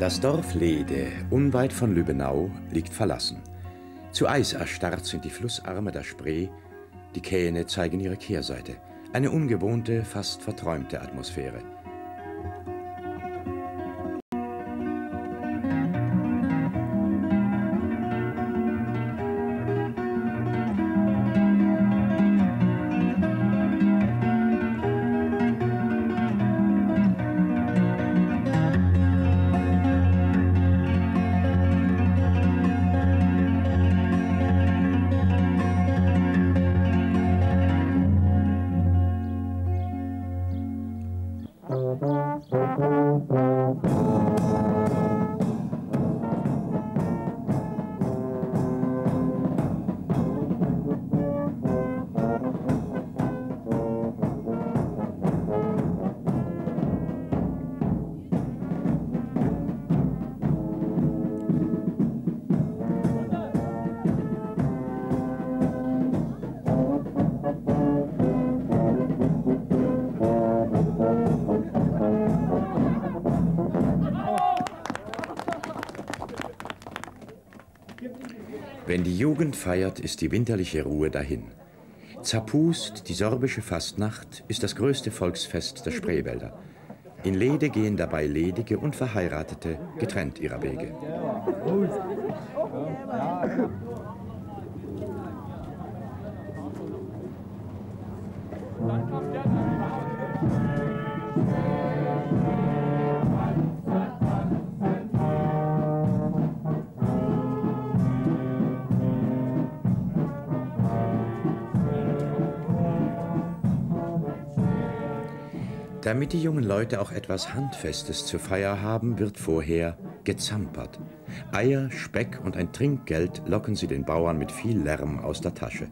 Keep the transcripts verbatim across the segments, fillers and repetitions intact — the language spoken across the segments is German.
Das Dorf Lehde, unweit von Lübbenau, liegt verlassen. Zu Eis erstarrt sind die Flussarme der Spree, die Kähne zeigen ihre Kehrseite. Eine ungewohnte, fast verträumte Atmosphäre. Wenn die Jugend feiert, ist die winterliche Ruhe dahin. Zapust, die sorbische Fastnacht, ist das größte Volksfest der Spreewälder. In Lehde gehen dabei Ledige und Verheiratete getrennt ihrer Wege. Damit die jungen Leute auch etwas Handfestes zur Feier haben, wird vorher gezampert. Eier, Speck und ein Trinkgeld locken sie den Bauern mit viel Lärm aus der Tasche.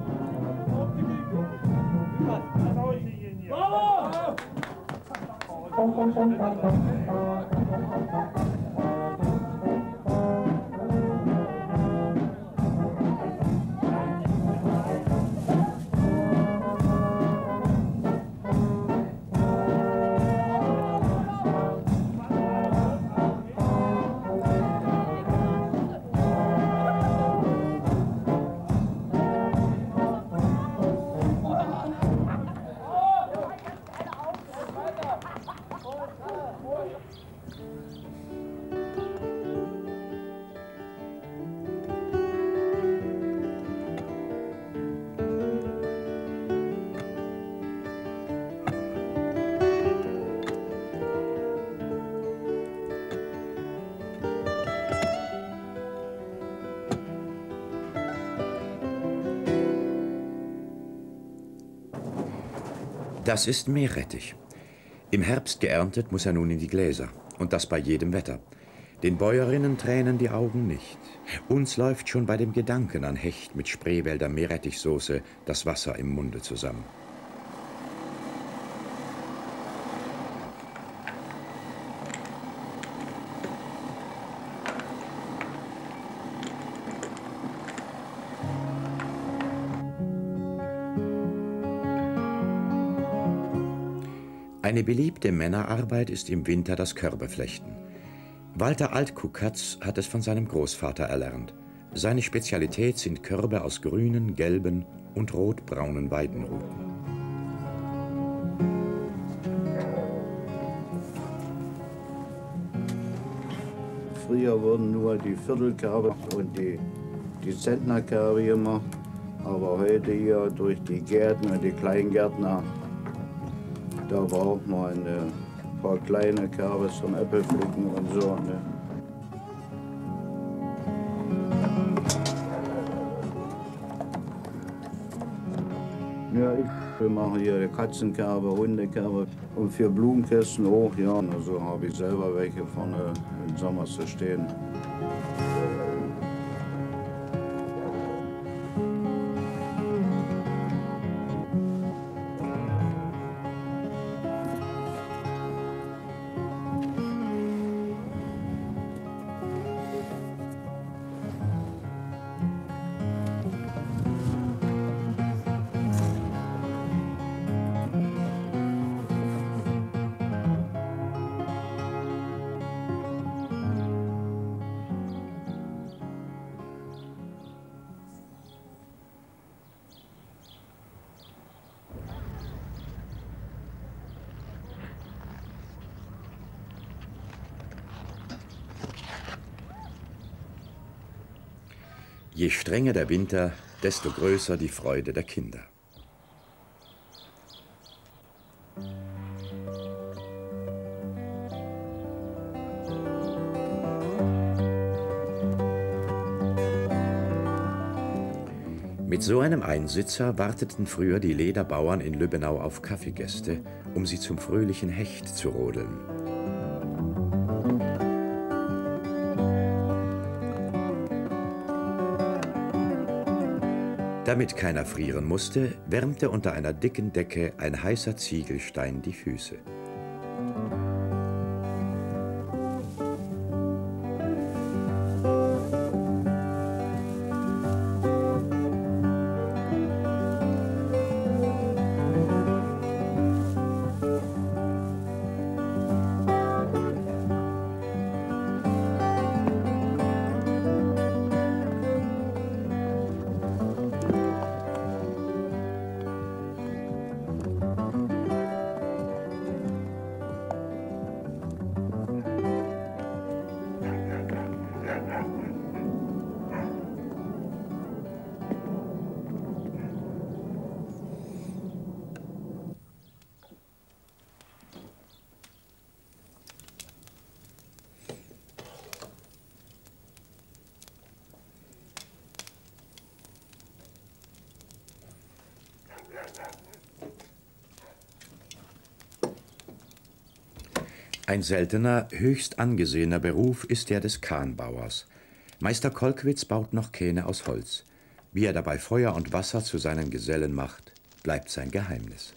Das ist Meerrettich. Im Herbst geerntet muss er nun in die Gläser. Und das bei jedem Wetter. Den Bäuerinnen tränen die Augen nicht. Uns läuft schon bei dem Gedanken an Hecht mit Spreewälder Meerrettichsoße das Wasser im Munde zusammen. Eine beliebte Männerarbeit ist im Winter das Körbeflechten. Walter Altkukatz hat es von seinem Großvater erlernt. Seine Spezialität sind Körbe aus grünen, gelben und rotbraunen Weidenruten. Früher wurden nur die Viertelkörbe und die, die Zentnerkörbe gemacht. Aber heute hier durch die Gärten und die Kleingärtner, da braucht man ein paar kleine Körbe zum Äpfelpflücken und so. Ne? Ja, ich mache hier Katzenkörbe, Hundekörbe und für Blumenkästen auch. Ja, also habe ich selber welche vorne im Sommer zu stehen. Je strenger der Winter, desto größer die Freude der Kinder. Mit so einem Einsitzer warteten früher die Lederbauern in Lübbenau auf Kaffeegäste, um sie zum fröhlichen Hecht zu rodeln. Damit keiner frieren musste, wärmte unter einer dicken Decke ein heißer Ziegelstein die Füße. Ein seltener, höchst angesehener Beruf ist der des Kahnbauers. Meister Kolkwitz baut noch Kähne aus Holz. Wie er dabei Feuer und Wasser zu seinen Gesellen macht, bleibt sein Geheimnis.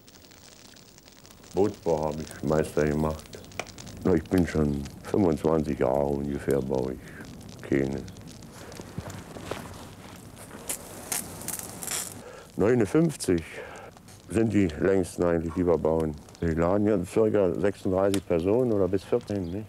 Bootsbau habe ich Meister gemacht. Na, ich bin schon fünfundzwanzig Jahre ungefähr, baue ich Kähne. neunundfünfzig sind die längsten eigentlich, die wir bauen. Die laden ja ca. sechsunddreißig Personen oder bis vierzehn, nicht?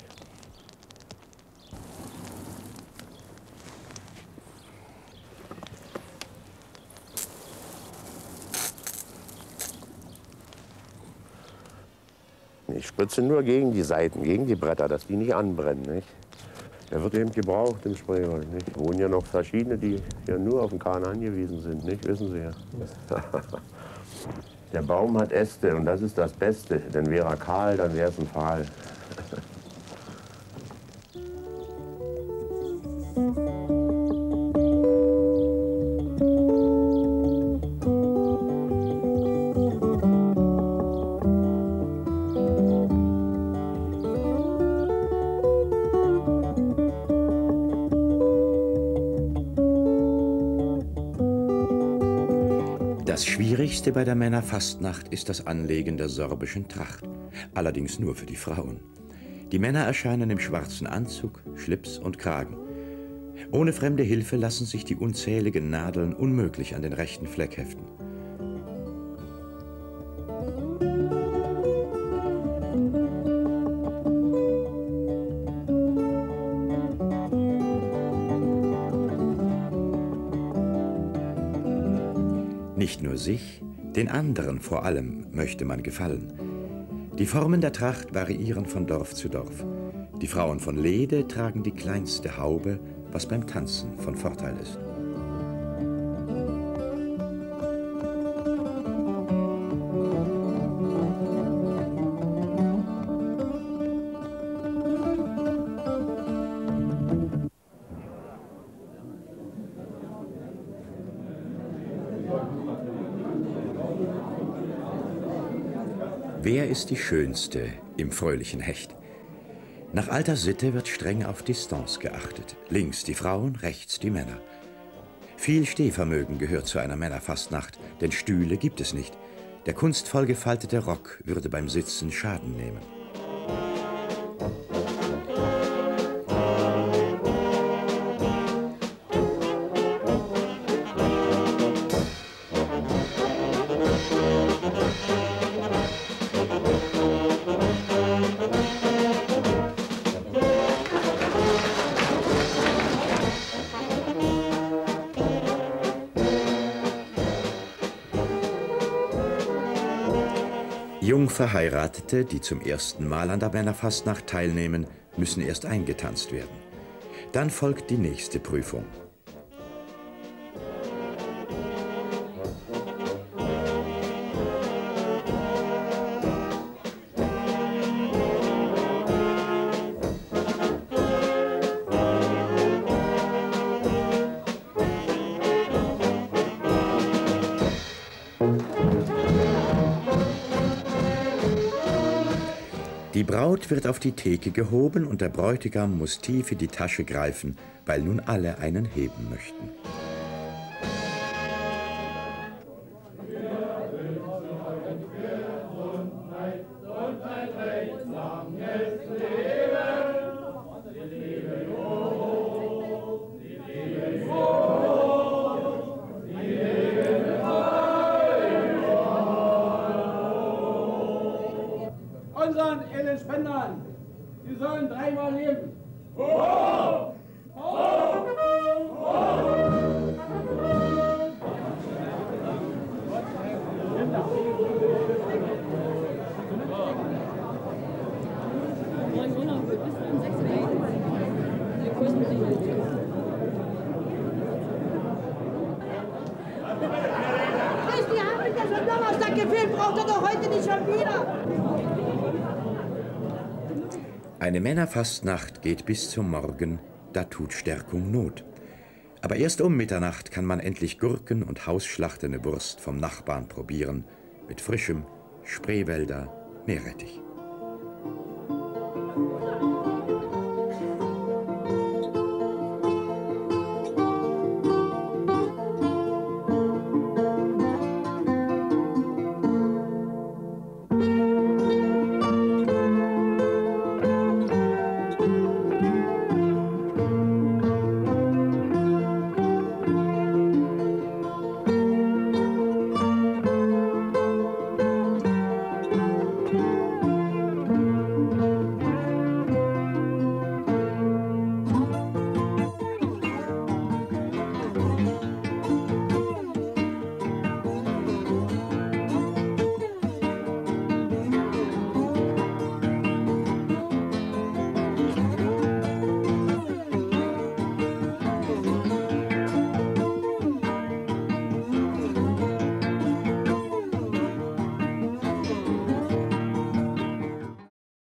Ich spritze nur gegen die Seiten, gegen die Bretter, dass die nicht anbrennen, nicht? Der wird eben gebraucht im Spreewald, nicht? Es wohnen ja noch verschiedene, die ja nur auf den Kahn angewiesen sind, nicht? Wissen Sie ja. Der Baum hat Äste und das ist das Beste, denn wäre er kahl, dann wäre es ein Pfahl. Das Schwierigste bei der Männerfastnacht ist das Anlegen der sorbischen Tracht, allerdings nur für die Frauen. Die Männer erscheinen im schwarzen Anzug, Schlips und Kragen. Ohne fremde Hilfe lassen sich die unzähligen Nadeln unmöglich an den rechten Fleck heften. Nicht nur sich, den anderen vor allem möchte man gefallen. Die Formen der Tracht variieren von Dorf zu Dorf. Die Frauen von Lehde tragen die kleinste Haube, was beim Tanzen von Vorteil ist. Wer ist die Schönste im fröhlichen Hecht? Nach alter Sitte wird streng auf Distanz geachtet. Links die Frauen, rechts die Männer. Viel Stehvermögen gehört zu einer Männerfastnacht, denn Stühle gibt es nicht. Der kunstvoll gefaltete Rock würde beim Sitzen Schaden nehmen. Jungverheiratete, die zum ersten Mal an der Männerfastnacht teilnehmen, müssen erst eingetanzt werden. Dann folgt die nächste Prüfung. Die Braut wird auf die Theke gehoben und der Bräutigam muss tief in die Tasche greifen, weil nun alle einen heben möchten. Unseren edlen Spendern, sie sollen dreimal leben. Ho! Ho! Ho! Die haben mich ja schon Donnerstag gefilmt, braucht er doch heute nicht schon wieder. Eine Männerfastnacht geht bis zum Morgen, da tut Stärkung Not. Aber erst um Mitternacht kann man endlich Gurken und hausschlachtene Wurst vom Nachbarn probieren, mit frischem Spreewälder Meerrettich.